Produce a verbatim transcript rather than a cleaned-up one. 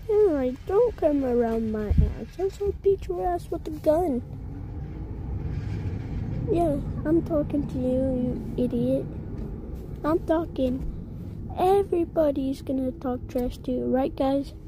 Alright, don't come around my ass, else I'll beat your ass with a gun. Yeah, I'm talking to you, you idiot. I'm talking. Everybody's gonna talk trash to you, right guys?